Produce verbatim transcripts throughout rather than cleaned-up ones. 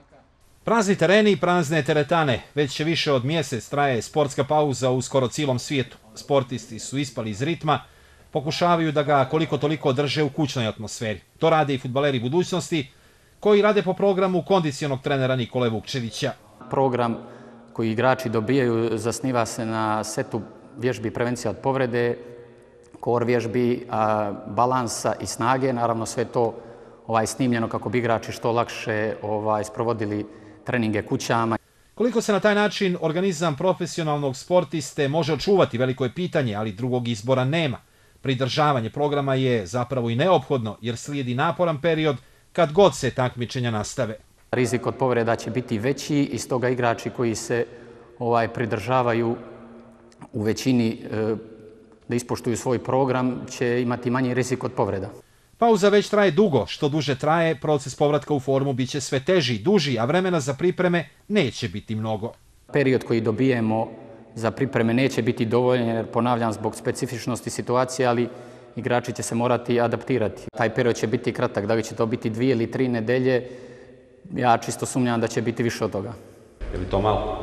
Prazni tereni i prazne teretane. Već više od mjesec traje sportska pauza u skoro cijelom svijetu. Sportisti su ispali iz ritma, pokušavaju da ga koliko toliko drže u kućnoj atmosferi. To rade i fudbaleri budućnosti, koji rade po programu kondicionog trenera Nikole Vukčevića. Program koji igrači dobijaju zasniva se na setu vježbi prevencija od povrede, kor vježbi, balansa i snage. Naravno sve to ovaj, snimljeno kako bi igrači što lakše ovaj, sprovodili treninge kućama. Koliko se na taj način organizam profesionalnog sportiste može očuvati, veliko je pitanje, ali drugog izbora nema. Pridržavanje programa je zapravo i neophodno jer slijedi naporan period kad god se takmičenja nastave. Rizik od povreda će biti veći i stoga igrači koji se ovaj, pridržavaju u većini e, da ispoštuju svoj program će imati manji rizik od povreda. Pauza već traje dugo, što duže traje, proces povratka u formu bit će sve teži, duži, a vremena za pripreme neće biti mnogo. Period koji dobijemo za pripreme neće biti dovoljan, jer ponavljam zbog specifičnosti situacije, ali igrači će se morati adaptirati. Taj period će biti kratak, da li će to biti dvije ili tri nedelje, ja čisto sumnjam da će biti više od toga. Je li to malo?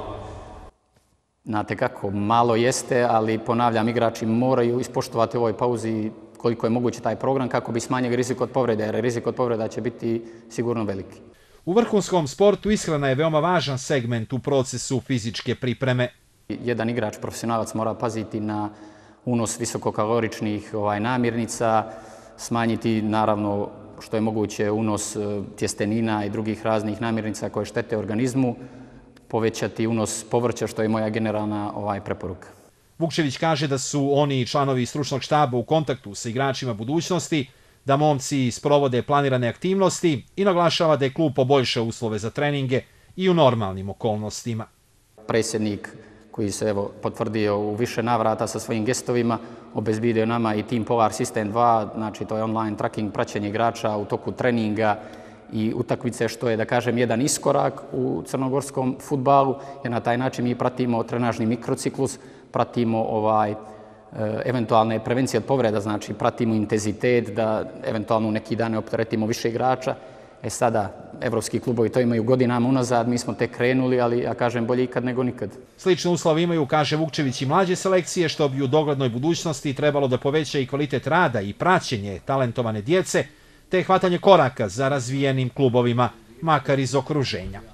Znate kako, malo jeste, ali ponavljam, igrači moraju ispoštovati u ovoj pauzi koliko je moguće taj program kako bi smanjili rizik od povrede, jer rizik od povreda će biti sigurno veliki. U vrhunskom sportu ishrana je veoma važan segment u procesu fizičke pripreme. Jedan igrač, profesionalac, mora paziti na unos visokokaloričnih ovaj, namirnica, smanjiti naravno što je moguće unos tjestenina i drugih raznih namirnica koje štete organizmu, povećati unos povrća što je moja generalna ovaj, preporuka. Vukčević kaže da su oni i članovi stručnog štaba u kontaktu sa igračima budućnosti, da momci sprovode planirane aktivnosti i naglašava da je klub poboljšao uslove za treninge i u normalnim okolnostima. Predsjednik koji se evo, potvrdio u više navrata sa svojim gestovima, obezbijedio nama i Team Polar System dva, znači to je online tracking, praćenje igrača u toku treninga i utakmice, što je, da kažem, jedan iskorak u crnogorskom fudbalu, jer na taj način mi pratimo trenažni mikrociklus, pratimo ovaj, eventualne prevencije od povreda, znači pratimo intenzitet da eventualno u neki dane opteretimo više igrača. E sada, evropski klubovi to imaju godinama unazad, mi smo tek krenuli, ali ja kažem bolje ikad nego nikad. Slične uslove imaju, kaže Vukčević, i mlađe selekcije, što bi u doglednoj budućnosti trebalo da poveća i kvalitet rada i praćenje talentovane djece, te hvatanje koraka za razvijenim klubovima, makar iz okruženja.